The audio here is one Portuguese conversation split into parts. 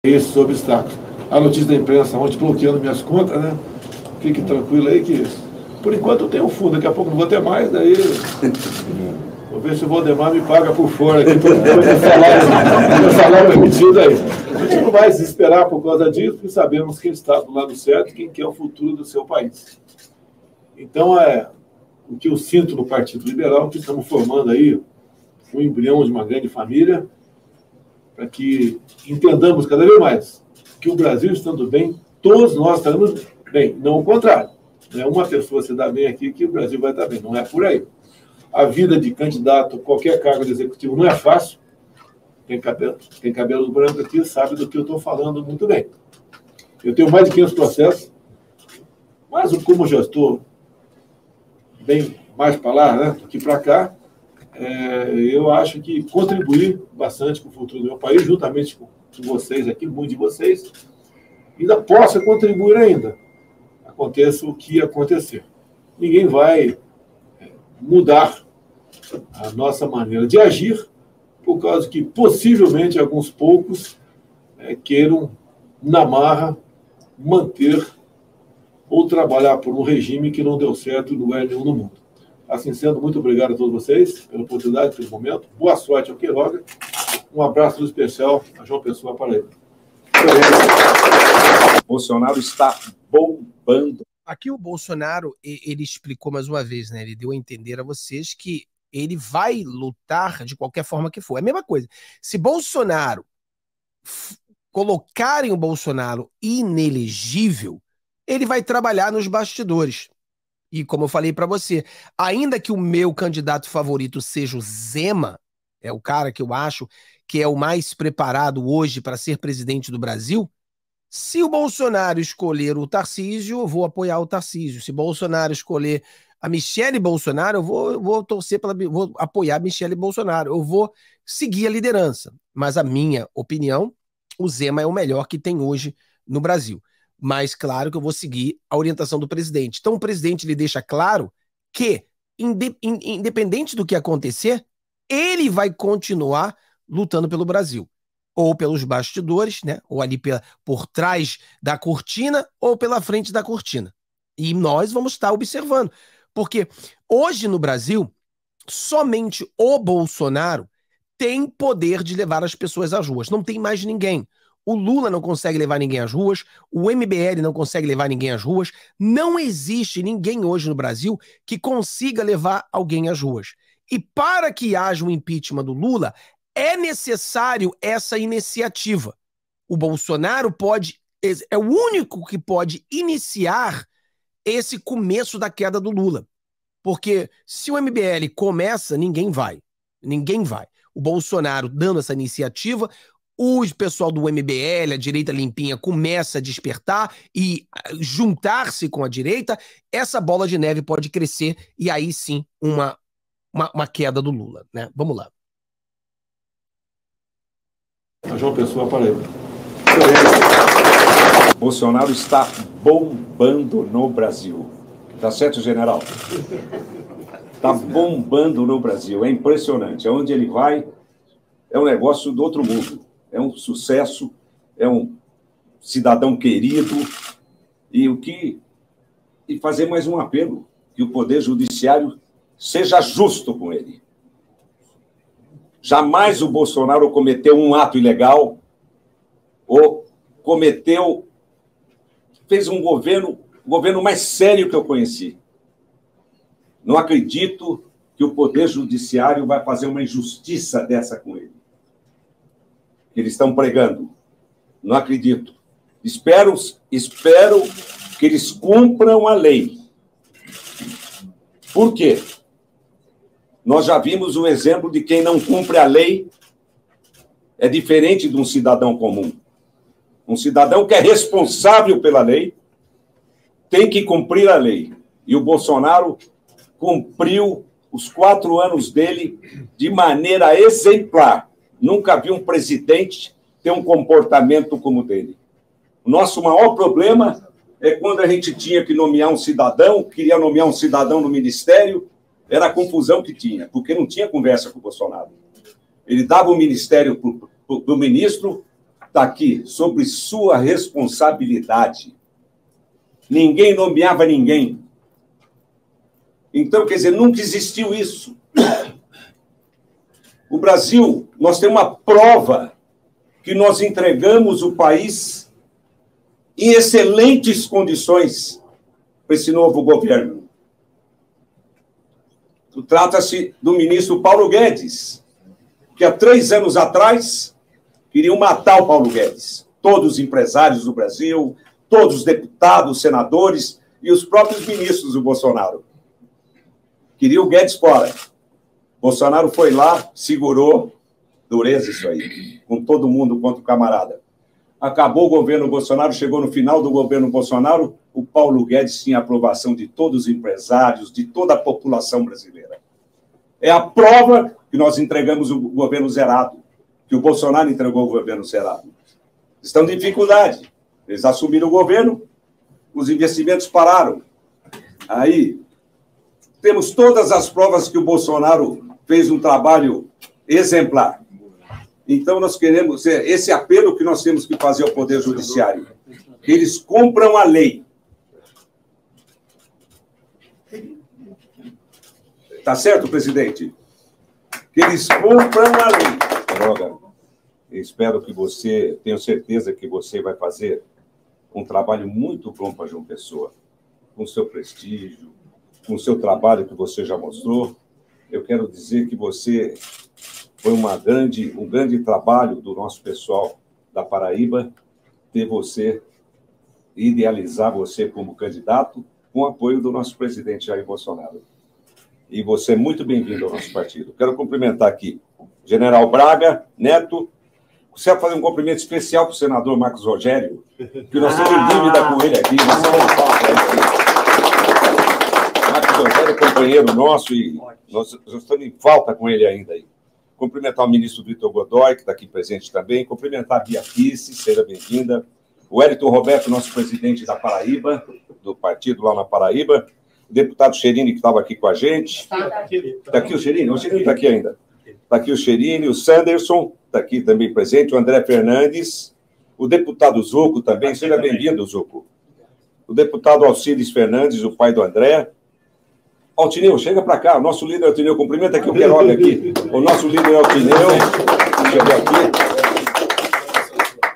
esses obstáculos. A notícia da imprensa ontem bloqueando minhas contas, né? Fique tranquilo aí que, por enquanto, eu tenho um fundo, daqui a pouco não vou ter mais, daí vou ver se o Valdemar me paga por fora aqui, meu salário remetido aí. A gente não vai desesperar por causa disso, porque sabemos quem está do lado certo e quem quer o futuro do seu país. Então, o que eu sinto no Partido Liberal, que estamos formando aí um embrião de uma grande família, para que entendamos cada vez mais que o Brasil estando bem, todos nós estaremos bem, não o contrário. Não é uma pessoa se dá bem aqui que o Brasil vai estar bem, não é por aí. A vida de candidato, qualquer cargo de executivo, não é fácil. Tem cabelo branco aqui, sabe do que eu estou falando muito bem. Eu tenho mais de 500 processos, mas como já estou bem mais para lá, né, do que para cá, eu acho que contribuir bastante com o futuro do meu país, juntamente com vocês aqui, muitos de vocês, ainda possa contribuir ainda. Aconteça o que acontecer. Ninguém vai mudar a nossa maneira de agir, por causa que, possivelmente, alguns poucos queiram, na marra, manter ou trabalhar por um regime que não deu certo em lugar nenhum no mundo. Assim sendo, muito obrigado a todos vocês pela oportunidade, pelo momento. Boa sorte ao Queiroga. Um abraço especial a João Pessoa para ele. Bolsonaro está bombando. Aqui o Bolsonaro, ele explicou mais uma vez, né? Ele deu a entender a vocês que ele vai lutar de qualquer forma que for. É a mesma coisa. Se Bolsonaro colocarem o Bolsonaro inelegível, ele vai trabalhar nos bastidores. E como eu falei para você, ainda que o meu candidato favorito seja o Zema, é o cara que eu acho que é o mais preparado hoje para ser presidente do Brasil, se o Bolsonaro escolher o Tarcísio, eu vou apoiar o Tarcísio. Se o Bolsonaro escolher a Michele Bolsonaro, eu vou torcer vou apoiar a Michele Bolsonaro. Eu vou seguir a liderança. Mas a minha opinião, o Zema é o melhor que tem hoje no Brasil. Mas claro que eu vou seguir a orientação do presidente. Então o presidente ele deixa claro que, independente do que acontecer, ele vai continuar lutando pelo Brasil. Ou pelos bastidores, né? Ou ali por trás da cortina, ou pela frente da cortina. E nós vamos estar observando. Porque hoje no Brasil, somente o Bolsonaro tem poder de levar as pessoas às ruas. Não tem mais ninguém. O Lula não consegue levar ninguém às ruas, o MBL não consegue levar ninguém às ruas, não existe ninguém hoje no Brasil que consiga levar alguém às ruas. E para que haja um impeachment do Lula, é necessário essa iniciativa. O Bolsonaro é o único que pode iniciar esse começo da queda do Lula. Porque se o MBL começa, ninguém vai. Ninguém vai. O Bolsonaro dando essa iniciativa, o pessoal do MBL, a direita limpinha, começa a despertar e juntar-se com a direita, essa bola de neve pode crescer e aí sim uma queda do Lula, né? Vamos lá. A João Pessoa para ele. Bolsonaro está bombando no Brasil. Tá certo, general? Está bombando no Brasil. É impressionante. Aonde ele vai, é um negócio do outro mundo. É um sucesso, é um cidadão querido. E fazer mais um apelo, que o Poder Judiciário seja justo com ele. Jamais o Bolsonaro cometeu um ato ilegal ou fez um governo mais sério que eu conheci. Não acredito que o Poder Judiciário vai fazer uma injustiça dessa com ele. Eles estão pregando. Não acredito. Espero que eles cumpram a lei. Por quê? Nós já vimos o exemplo de quem não cumpre a lei é diferente de um cidadão comum. Um cidadão que é responsável pela lei tem que cumprir a lei. E o Bolsonaro cumpriu os 4 anos dele de maneira exemplar. Nunca vi um presidente ter um comportamento como o dele. O nosso maior problema é quando a gente tinha que nomear um cidadão, queria nomear um cidadão no ministério, era a confusão que tinha, porque não tinha conversa com o Bolsonaro. Ele dava o ministério para o ministro, está aqui sobre sua responsabilidade. Ninguém nomeava ninguém. Então, quer dizer, nunca existiu isso. O Brasil, nós temos uma prova que nós entregamos o país em excelentes condições para esse novo governo. Trata-se do ministro Paulo Guedes, que há 3 anos atrás queriam matar o Paulo Guedes. Todos os empresários do Brasil, todos os deputados, senadores e os próprios ministros do Bolsonaro. Queriam o Guedes fora. Bolsonaro foi lá, segurou, dureza isso aí, com todo mundo contra o camarada. Acabou o governo Bolsonaro, chegou no final do governo Bolsonaro, o Paulo Guedes tinha aprovação de todos os empresários, de toda a população brasileira. É a prova que nós entregamos o governo zerado, que o Bolsonaro entregou o governo zerado. Estão em dificuldade. Eles assumiram o governo, os investimentos pararam. Aí, temos todas as provas que o Bolsonaro fez um trabalho exemplar. Então, nós queremos esse apelo que nós temos que fazer ao Poder Judiciário, que eles cumpram a lei. Tá certo, presidente? Que eles cumpram a lei. Droga, eu espero que você, tenho certeza que você vai fazer um trabalho muito bom para João Pessoa, com seu prestígio, com o seu trabalho que você já mostrou. Eu quero dizer que você foi um grande trabalho do nosso pessoal da Paraíba, ter você, idealizar você como candidato, com o apoio do nosso presidente Jair Bolsonaro. E você é muito bem-vindo ao nosso partido. Quero cumprimentar aqui o general Braga Neto. Você vai fazer um cumprimento especial para o senador Marcos Rogério, que nós temos dívida com ele aqui. Nós estamos Marcos Rogério é companheiro nosso e nós estamos em falta com ele ainda aí. Cumprimentar o ministro Vitor Godoy, que está aqui presente também. Cumprimentar a Bia Kicis, seja bem-vinda. O Wellington Roberto, nosso presidente da Paraíba, do partido lá na Paraíba. O deputado Cherini, que estava aqui com a gente. Está aqui o Cherini? O Cherini está aqui ainda. Está aqui o Cherini, o Sanderson, está aqui também presente. O André Fernandes. O deputado Zuco também. Seja bem-vindo, Zuco. O deputado Alcides Fernandes, o pai do André. Altineu, chega para cá, o nosso líder Altineu, cumprimenta aqui o Queiroga aqui. O nosso líder Altineu, chegou aqui.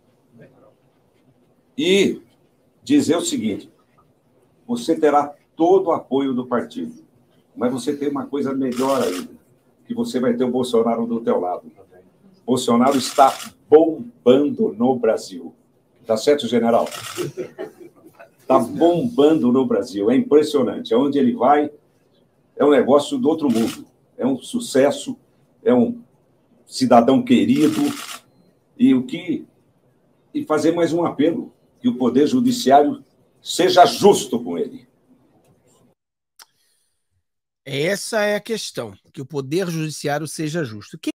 E dizer o seguinte, você terá todo o apoio do partido, mas você tem uma coisa melhor ainda, que você vai ter o Bolsonaro do teu lado. Bolsonaro está bombando no Brasil. Tá certo, general? Está bombando no Brasil, é impressionante. Aonde ele vai, é um negócio do outro mundo. É um sucesso, é um cidadão querido. E fazer mais um apelo, que o Poder Judiciário seja justo com ele. Essa é a questão, que o Poder Judiciário seja justo.